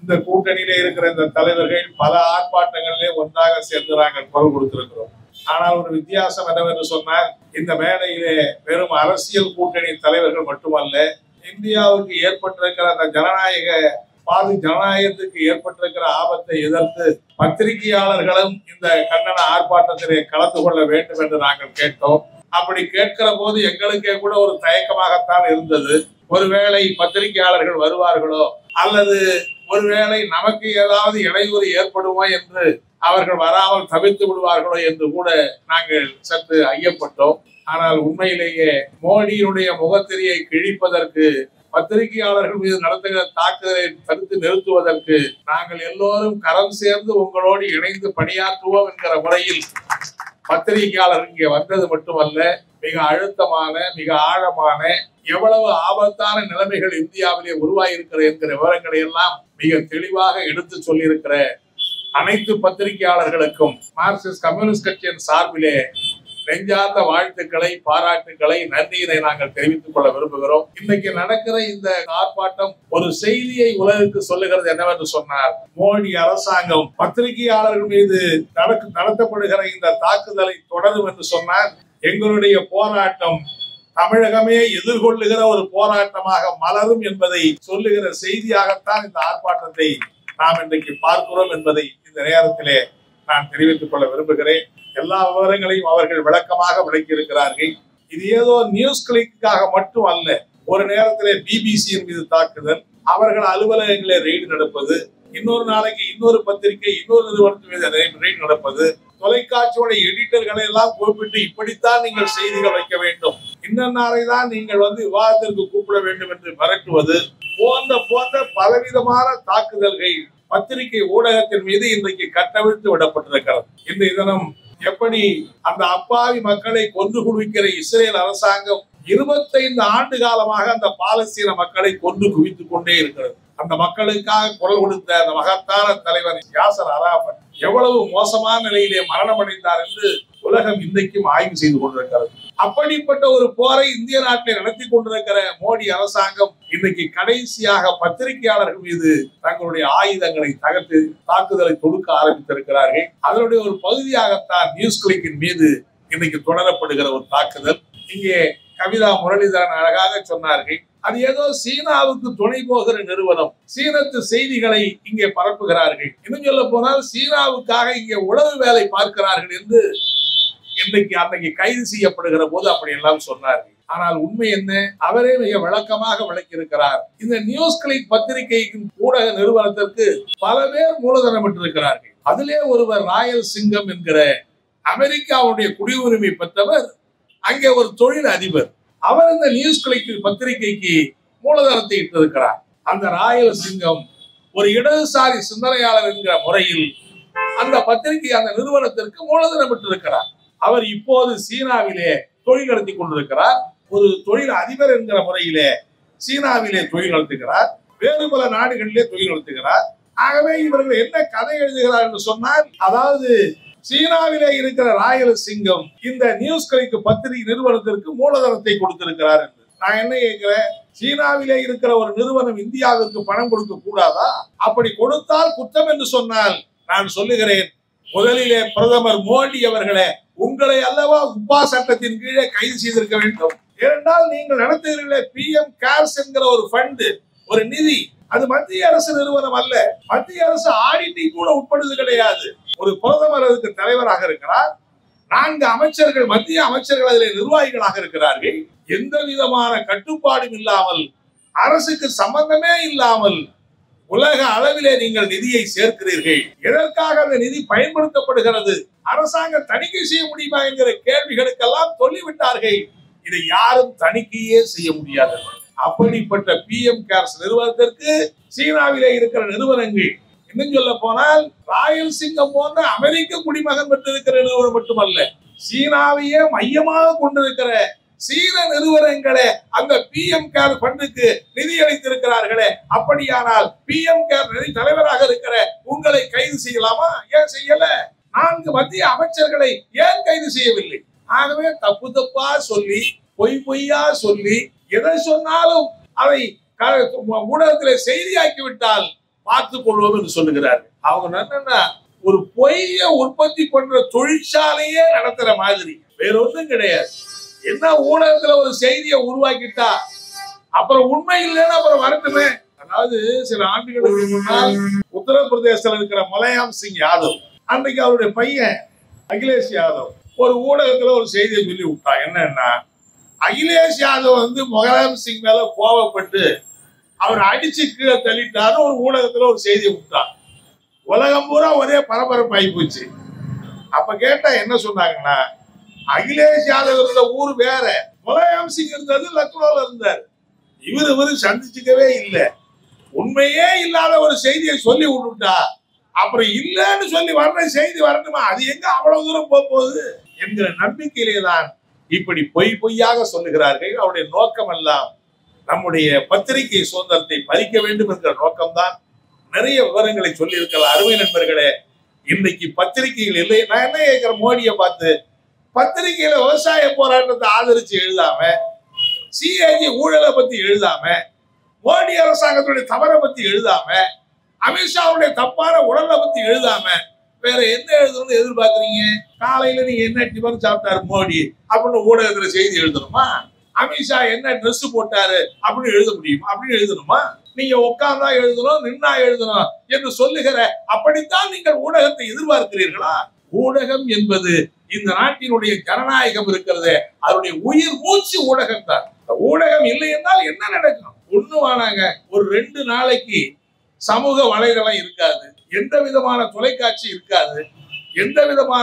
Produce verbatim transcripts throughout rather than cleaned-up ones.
இந்த கூட்டணியிலே இருக்கிற இந்த தலைவர்கள் பல ஆர்ப்பாட்டங்களிலே ஒன்றாக சேர்ந்து நாங்கள் குரல் கொடுத்திருக்கிறோம். ஆனால் ஒரு வித்தியாசம் என்னவென்று சொன்னால், இந்த மேடையிலே வெறும் அரசியல் கூட்டணி தலைவர்கள் மட்டுமல்ல, இந்தியாவுக்கு ஏற்பட்டிருக்கிற அந்த ஜனநாயக பாதி ஜனநாயகத்துக்கு ஏற்பட்டிருக்கிற ஆபத்தை எதிர்த்து பத்திரிகையாளர்களும் இந்த கண்டன ஆர்ப்பாட்டத்திலே கலந்து கொள்ள வேண்டும் என்று நாங்கள் கேட்டோம். அப்படி கேட்கிற போது எங்களுக்கே கூட ஒரு தயக்கமாகத்தான் இருந்தது. ஒருவேளை பத்திரிகையாளர்கள் வருவார்களோ அல்லது ஒருவேளை நமக்கு ஏதாவது இடையூறு ஏற்படுமோ என்று அவர்கள் வராமல் தவிர்த்து விடுவார்களோ என்று கூட நாங்கள் சற்று ஐயப்பட்டோம். ஆனால் உண்மையிலேயே மோடியினுடைய முகத்திரையை கிழிப்பதற்கு, பத்திரிகையாளர்கள் மீது நடத்துகிற தாக்குதலை தடுத்து நிறுத்துவதற்கு நாங்கள் எல்லோரும் கரம் சேர்ந்து உங்களோடு இணைந்து பணியாற்றுவோம் என்கிற முறையில் பத்திரிகையாளர்கள் இங்கே வந்தது மட்டுமல்ல, மிக அழுத்தமான மிக ஆழமான எவ்வளவு ஆபத்தான நிலைமைகள் இந்தியாவிலே உருவாகியிருக்கிற என்கிற விவரங்களை எல்லாம் மிக தெளிவாக எடுத்து சொல்லியிருக்கிற அனைத்து பத்திரிகையாளர்களுக்கும் மார்க்சிஸ்ட் கம்யூனிஸ்ட் கட்சியின் சார்பிலே நெஞ்சார்ந்த வாழ்த்துக்களை, பாராட்டுக்களை, நன்றியினை நாங்கள் தெரிவித்துக் கொள்ள விரும்புகிறோம். இன்னைக்கு நடக்கிற இந்த ஆர்ப்பாட்டம் ஒரு செய்தியை உலகுக்கு சொல்லுகிறது. என்னவென்று சொன்னார், மோடி அரசாங்கம் பத்திரிகையாளர்கள் மீது நடத்தப்படுகிற இந்த தாக்குதலை தொடரும் என்று சொன்னார். எங்களுடைய போராட்டம் தமிழகமே எதிர்கொள்ளுகிற ஒரு போராட்டமாக மலரும் என்பதை சொல்லுகிற செய்தியாகத்தான் இந்த ஆர்ப்பாட்டத்தை நாம் இன்றைக்கு பார்க்கிறோம் என்பதை இந்த நேரத்திலே நான் தெரிவித்துக் கொள்ள விரும்புகிறேன். எல்லா விவரங்களையும் அவர்கள் விளக்கமாக விளக்கி இருக்கிறார்கள். இது ஏதோ நியூஸ் கிளிக்காக மட்டும் அல்ல. ஒரு நேரத்திலே பிபிசியின் மீது தாக்குதல், அவர்கள் அலுவலகங்களே ரெய்டு நடப்பது, இன்னொரு நாளைக்கு இன்னொரு பத்திரிகை இன்னொரு நிறுவனத்தின் மீது ரெய்டு நடப்பது, தொலைக்காட்சியோட எடிட்டர்களை எல்லாம் குறிப்பிட்டு இப்படித்தான் நீங்கள் செய்திகள் வைக்க வேண்டும், இன்னொரு தான் நீங்கள் வந்து விவாதத்திற்கு கூப்பிட வேண்டும் என்று மிரட்டுவது போன்ற போன்ற பலவிதமான தாக்குதல்கள் பத்திரிகை ஊடகத்தின் மீது இன்றைக்கு கட்டவிழ்த்து விடப்பட்டிருக்கிறது. இன்றைய தினம் எப்படி அந்த அப்பாவி மக்களை கொன்று குவிக்கிற இஸ்ரேல் அரசாங்கம் இருபத்தைந்து ஆண்டு காலமாக அந்த பாலஸ்தீன மக்களை கொன்று குவித்துக் கொண்டே இருக்கிறது. அந்த மக்களுக்காக குரல் கொடுத்த அந்த மகத்தான தலைவர் யாசர் அரஃபாத் எவ்வளவு மோசமான நிலையிலே மரணம் அடைந்தார் என்று உலகம் இன்றைக்கும் ஆய்வு செய்து கொண்டிருக்கிறது. அப்படிப்பட்ட ஒரு போரை இந்திய நாட்டில் நடத்தி கொண்டிருக்கிற மோடி அரசாங்கம் இன்றைக்கு கடைசியாக பத்திரிகையாளர்கள் மீது தங்களுடைய ஆயுதங்களை தகர்த்து தாக்குதலை தொடுக்க ஆரம்பித்திருக்கிறார்கள். அதனுடைய ஒரு பகுதியாகத்தான் நியூஸ் கிளிக்கின் மீது இன்னைக்கு தொடரப்படுகிற ஒரு தாக்குதல். இங்கே கவிதா முரளிதரன் அழகாக சொன்னார்கள், அது ஏதோ சீனாவுக்கு துணை போகிற நிறுவனம் சீனத்து செய்திகளை இங்கே பரப்புகிறார்கள், இன்னும் சொல்ல போனால் சீனாவுக்காக இங்கே உளவு வேலை பார்க்கிறார்கள் என்று இன்றைக்கு அன்னைக்கு கைது செய்யப்படுகிற போது அப்படி எல்லாம் சொன்னார்கள். ஆனால் உண்மை என்ன, அவரே மிக விளக்கமாக விளக்கி இருக்கிறார். இந்த நியூஸ் கிளிக் பத்திரிகையின் ஊடக நிறுவனத்திற்கு பல பேர் மூலதனம் பெற்றிருக்கிறார்கள். அதிலே ஒருவர் ராயல் சிங்கம் என்கிற அமெரிக்காவுடைய குடியுரிமை பெற்றவர், அங்கே ஒரு தொழில் அதிபர். அவர் இந்த நியூஸ் கிளிக் பத்திரிகைக்கு மூலதனத்தை இட்டிருக்கிறார். அந்த ராயல் சிங்கம் ஒரு இடதுசாரி சிந்தனையாளர் என்கிற முறையில் அந்த பத்திரிகை அந்த நிறுவனத்திற்கு மூலதனம் பெற்றிருக்கிறார். அவர் இப்போது சீனாவிலே தொழில் நடத்தி கொண்டிருக்கிறார். ஒரு தொழில் அதிபர் என்கிற முறையிலே சீனாவிலே தொழில் நடத்துகிறார், வேறு பல நாடுகளிலே தொழில் நடத்துகிறார். ஆகவே இவர்கள் என்ன கதை எழுதுகிறார் என்று சொன்னால், அதாவது சீனாவிலே இருக்கிற ராயல் சிங்கம் இந்த நியூஸ் கிளிக் பத்திரிகை நிறுவனத்திற்கு மூலதனத்தை கொடுத்திருக்கிறார் என்று. நான் என்ன கேட்கிறேன், சீனாவிலே இருக்கிற ஒரு நிறுவனம் இந்தியாவிற்கு பணம் கொடுக்க கூடாதா? அப்படி கொடுத்தால் குற்றம் என்று சொன்னால் நான் சொல்லுகிறேன், முதலிலே பிரதமர் மோடி அவர்களே, உங்களை அல்லவா உப்பா சட்டத்தின் கீழே கைது செய்திருக்க வேண்டும். ஏனென்றால் நீங்கள் நடத்துகிறீர்களே பி எம் கேர்ஸ் என்கிற ஒரு ஃபண்ட், ஒரு நிதி, அது மத்திய அரசு நிறுவனம் அல்ல. மத்திய அரசு ஆடிட்டிங் கூட உட்படுவது கிடையாது. ஒரு பிரதமர் அதுக்கு தலைவராக இருக்கிறார், நான்கு அமைச்சர்கள் மத்திய அமைச்சர்கள் அதில் நிர்வாகிகளாக இருக்கிறார்கள். எந்த விதமான கட்டுப்பாடும் இல்லாமல், அரசுக்கு சம்பந்தமே இல்லாமல் உலக அளவிலே நீங்கள் நிதியை சேர்க்கிறீர்கள். எதற்காக அந்த நிதி பயன்படுத்தப்படுகிறது, அரசாங்கம் தணிக்கை செய்ய முடியுமா என்கிற கேள்விகளுக்கெல்லாம் சொல்லிவிட்டார்கள். இதை யாரும் தணிக்கையே செய்ய முடியாது. அப்படிப்பட்ட பி எம் கேர்ஸ் நிறுவனத்திற்கு சீனாவிலே இருக்கிற நிறுவனங்கள், இன்னும் சொல்ல போனால் ராயல் சிங்கம் போன்ற அமெரிக்க குடிமகன் பெற்றிருக்கிற நிறுவனம் மட்டுமல்ல, சீனாவையே மையமாக கொண்டிருக்கிற சீன நிறுவனங்களே அந்த பி எம் கேர் ஃபண்டுக்கு நிதி அளித்திருக்கிறார்களே. அப்படியானால் பி எம் கேர் நிதி தலைவராக இருக்கிற உங்களை கைது செய்யலாமா? ஏன் செய்யல? நான்கு மத்திய அமைச்சர்களை ஏன் கைது செய்யவில்லை? ஆகவே தப்பு தப்பா சொல்லி, பொய் பொய்யா சொல்லி, எதை சொன்னாலும் அதை ஊடகத்திலே செய்தியாக்கி விட்டால் பார்த்துக் கொள்வோம் என்று சொல்லுகிறார்கள். அவங்க என்னன்னா ஒரு பொய்ய உற்பத்தி பண்ற தொழிற்சாலையே நடத்துற மாதிரி, வேற ஒன்றும் கிடையாது. என்ன ஊடகத்துல ஒரு செய்தியை உருவாக்கிட்டா அப்புறம் உண்மை இல்லைன்னா அப்புறம் வரட்டுமே. அதாவது சில ஆண்டுகளுக்கு முன்னால் உத்தரப்பிரதேசத்தில் இருக்கிற முலாயம் சிங் யாதவ், அன்றைக்கு அவருடைய பையன் அகிலேஷ் யாதவ் ஒரு ஊடகத்துல ஒரு செய்தியை சொல்லி விட்டான். என்னன்னா, அகிலேஷ் யாதவ் வந்து முலாயம் சிங் மேல கோபப்பட்டு அவர் அடிச்சு கீழே தள்ளிட்டாரு ஒரு ஊடகத்துல ஒரு செய்தியை விட்டான். உலகம் பூரா ஒரே பரபரப்பு ஆகி போச்சு. அப்ப கேட்டா என்ன சொன்னாங்கன்னா, அகிலேஷ் யாதவ் இருந்த ஊர் வேற, முலாயம் சிங் இருந்தது லக்னோல இருந்தார். இவரு இவரு சந்திச்சுக்கவே இல்லை. உண்மையே இல்லாத ஒரு செய்தியை சொல்லி விட்டுட்டா அப்புறம் இல்லைன்னு சொல்லி வர்ற செய்தி வரணுமா, அது எங்க அவ்வளவு தூரம் போக போகுது என்கிற நம்பிக்கையிலே தான் இப்படி பொய் பொய்யாக சொல்லுகிறார்கள். அவருடைய நோக்கம் எல்லாம் நம்முடைய பத்திரிகை சுதந்திரத்தை பறிக்க வேண்டும் என்கிற நோக்கம்தான். நிறைய விவரங்களை சொல்லி இருக்கலாம். அருமை நண்பர்களே, இன்னைக்கு பத்திரிகைகள் இல்லை. நான் என்ன கேட்கிற, மோடியை பார்த்து பத்திரிகையில விவசாய போராட்டத்தை ஆதரிச்சு எழுதாம, சிஏஜி ஊழலை பத்தி எழுதாம, மோடி அரசாங்கத்துடைய தவறை பத்தி எழுதாம, அமித்ஷாவுடைய தப்பான உடலை பத்தி எழுதாம வேற என்ன எழுதணும்னு எதிர்பார்க்கறீங்க? காலையில நீங்க என்ன டிஃபன் சாப்பிட்டாரு மோடி அப்படின்னு ஊடகத்துல செய்தி எழுதணுமா? அமித்ஷா என்ன ட்ரெஸ் போட்டாரு அப்படின்னு எழுத முடியுமா? அப்படின்னு எழுதணுமா? நீங்க உட்கார்ந்தா எழுதணும், நின்னா எழுதணும் என்று சொல்லுகிற அப்படித்தான் நீங்கள் ஊடகத்தை எதிர்பார்க்கிறீர்களா? ஊடகம் என்பது இந்த நாட்டினுடைய ஜனநாயகம் இருக்கிறது, அதனுடைய உயிர் மூச்சு ஊடகம் தான். ஊடகம் இல்லை என்றால் என்ன நடக்கும்? ஒண்ணு வானாங்க, ஒரு ரெண்டு நாளைக்கு சமூக வலைதளம் இருக்காது, எந்த விதமான தொலைக்காட்சி இருக்காது, எந்த விதமான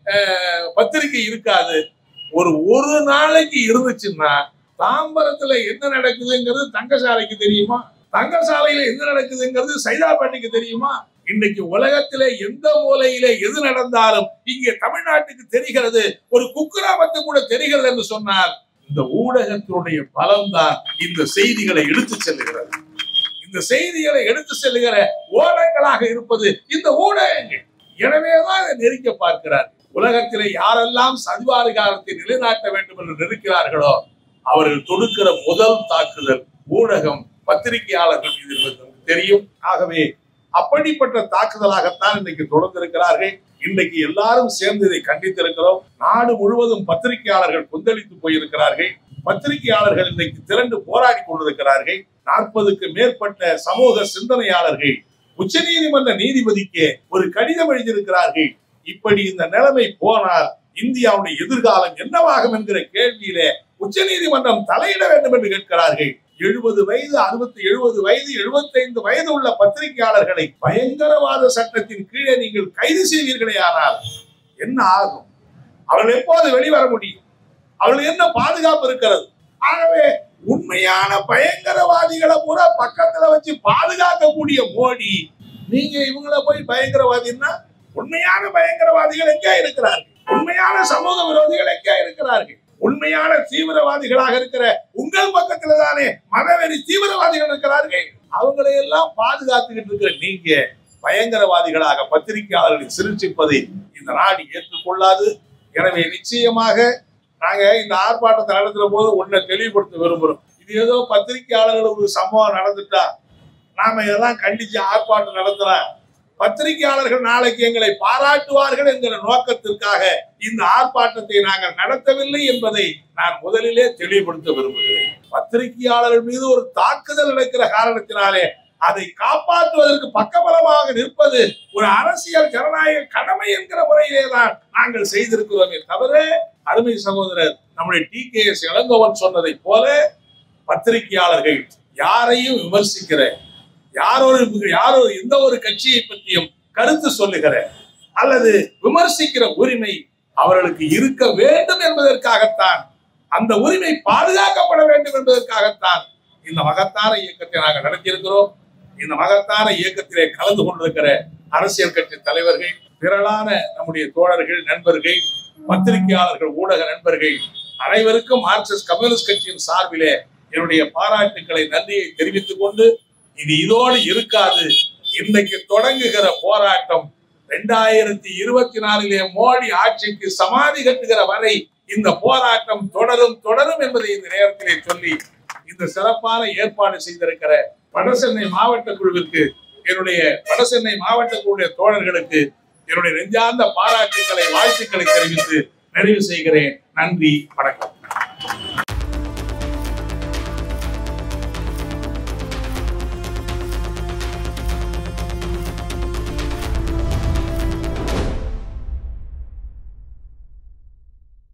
பத்திரிகை இருக்காது. ஒரு ஒரு நாளைக்கு இருந்துச்சுன்னா தாம்பரத்துல என்ன நடக்குதுங்கிறது தங்கசாலைக்கு தெரியுமா? தங்கசாலையில என்ன நடக்குதுங்கிறது சைதாப்பேட்டைக்கு தெரியுமா? இன்னைக்கு உலகத்திலே எந்த மூலையிலே எது நடந்தாலும் இங்கே தமிழ்நாட்டுக்கு தெரிகிறது, ஒரு குக்கிராமத்து கூட தெரிகிறது என்று சொன்னால் இந்த ஊடகத்தினுடைய பலம்தான் இந்த செய்திகளை எடுத்து செல்லுகிறது. இந்த செய்திகளை எடுத்து செல்லுகிற ஓடங்களாக இருப்பது இந்த ஊடகங்கள். எனவேதான் இதை நெருக்க பார்க்கிறார். உலகத்திலே யாரெல்லாம் சதிவாதிகாரத்தை நிலைநாட்ட வேண்டும் என்று நினைக்கிறார்களோ அவர்கள் தொடுக்கிற முதல் தாக்குதல் ஊடகம், பத்திரிகையாளர்கள் மீது தெரியும். ஆகவே அப்படிப்பட்ட தாக்குதலாகத்தான் இன்னைக்கு தொடர்ந்திருக்கிறார்கள். இன்றைக்கு எல்லாரும் சேர்ந்து இதை கண்டித்திருக்கிறோம். நாடு முழுவதும் பத்திரிகையாளர்கள் கொந்தளித்து போயிருக்கிறார்கள். பத்திரிகையாளர்கள் இன்னைக்கு திரண்டு போராடி கொண்டிருக்கிறார்கள். நாற்பதுக்கு மேற்பட்ட சமூக சிந்தனையாளர்கள் உச்ச நீதிமன்ற நீதிபதிக்கு ஒரு கடிதம் எழுதியிருக்கிறார்கள். இப்படி இந்த நிலைமை போனால் இந்தியாவுடைய எதிர்காலம் என்னவாகும் என்கிற கேள்வியிலே உச்ச நீதிமன்றம் தலையிட வேண்டும் என்று கேட்கிறார்கள். எழுபது வயது, அறுபத்தி எழுபது வயது, எழுபத்தி ஐந்து வயது உள்ள பத்திரிகையாளர்களை பயங்கரவாத சட்டத்தின் கீழே நீங்கள் கைது செய்வீர்களே ஆனால் என்ன ஆகும்? அவர்கள் எப்போது வெளிவர முடியும்? அவர்கள் என்ன பாதுகாப்பு இருக்கிறது? ஆகவே உண்மையான பயங்கரவாதிகளை பூரா பக்கத்துல வச்சு பாதுகாக்கக்கூடிய மோடி, நீங்க இவங்களை போய் பயங்கரவாதின்னா உண்மையான பயங்கரவாதிகள் எங்கே இருக்கிறார்கள்? உண்மையான சமூக விரோதிகள் எங்கே இருக்கிறார்கள்? உண்மையான தீவிரவாதிகளாக இருக்கிற உங்கள் பக்கத்துல தானே மதவெறி தீவிரவாதிகள் இருக்கிறார்கள். அவங்களை எல்லாம் பாதுகாத்துக்கிட்டு இருக்கிற நீங்க பயங்கரவாதிகளாக பத்திரிகையாளர்களை சிரிச்சிப்பதை இந்த நாடு ஏற்றுக்கொள்ளாது. எனவே நிச்சயமாக நாங்க இந்த ஆர்ப்பாட்டத்தை நடத்துற போது ஒன்றை தெளிவுபடுத்த விரும்புறோம். இது ஏதோ பத்திரிகையாளர்களுக்கு ஒரு சம்பவம் நடந்துட்டா நாம இதெல்லாம் கண்டிச்சு ஆர்ப்பாட்டம் நடத்துறோம், பத்திரிகையாளர்கள் நாளைக்கு எங்களை பாராட்டுவார்கள் என்கிற நோக்கத்திற்காக இந்த ஆர்ப்பாட்டத்தை நாங்கள் நடத்தவில்லை என்பதை நான் முதலிலே தெளிவுபடுத்த விரும்புகிறேன். பத்திரிகையாளர்கள் மீது ஒரு தாக்குதல் நடக்கிற காரணத்தினாலே அதை காப்பாற்றுவதற்கு பக்கபலமாக நிற்பது ஒரு அரசியல் ஜனநாயக கடமை என்கிற முறையிலே தான் நாங்கள் செய்திருக்கிறோமே தவிர, அருமை சகோதரர் நம்முடைய டி கே எஸ் இளங்கோவன் சொன்னதை போல பத்திரிகையாளர்கள் யாரையும் விமர்சிக்கிற, யாரொரு யாரோ எந்த ஒரு கட்சியை பற்றியும் கருத்து சொல்லுகிற அல்லது விமர்சிக்கிற உரிமை அவர்களுக்கு இருக்க வேண்டும் என்பதற்காகத்தான், அந்த உரிமை பாதுகாக்கப்பட வேண்டும் என்பதற்காகத்தான் இந்த மகத்தான இயக்கத்தை நாங்கள் நடத்தியிருக்கிறோம். இந்த மகத்தான இயக்கத்திலே கலந்து கொண்டிருக்கிற அரசியல் கட்சி தலைவர்கள், திரளான நம்முடைய தோழர்கள், நண்பர்கள், பத்திரிகையாளர்கள், ஊடக நண்பர்கள் அனைவருக்கும் மார்க்சிஸ்ட் கம்யூனிஸ்ட் கட்சியின் சார்பிலே என்னுடைய பாராட்டுக்களை, நன்றியை தெரிவித்துக் கொண்டு, இது இதோடு இருக்காது. இன்றைக்கு தொடங்குகிற போராட்டம் இரண்டாயிரத்தி இருபத்தி நாலிலே மோடி ஆட்சிக்கு சமாதி கட்டுகிற வரை இந்த போராட்டம் தொடரும் தொடரும் என்பதை இந்த நேரத்திலே சொல்லி, இந்த சிறப்பான ஏற்பாடு செய்திருக்கிற வடசென்னை மாவட்ட குழுவிற்கு என்னுடைய வடசென்னை மாவட்டத்தினுடைய தோழர்களுக்கு என்னுடைய நெஞ்சார்ந்த பாராட்டுக்களை வாழ்த்துக்களை தெரிவித்து நிறைவு செய்கிறேன். நன்றி, வணக்கம்.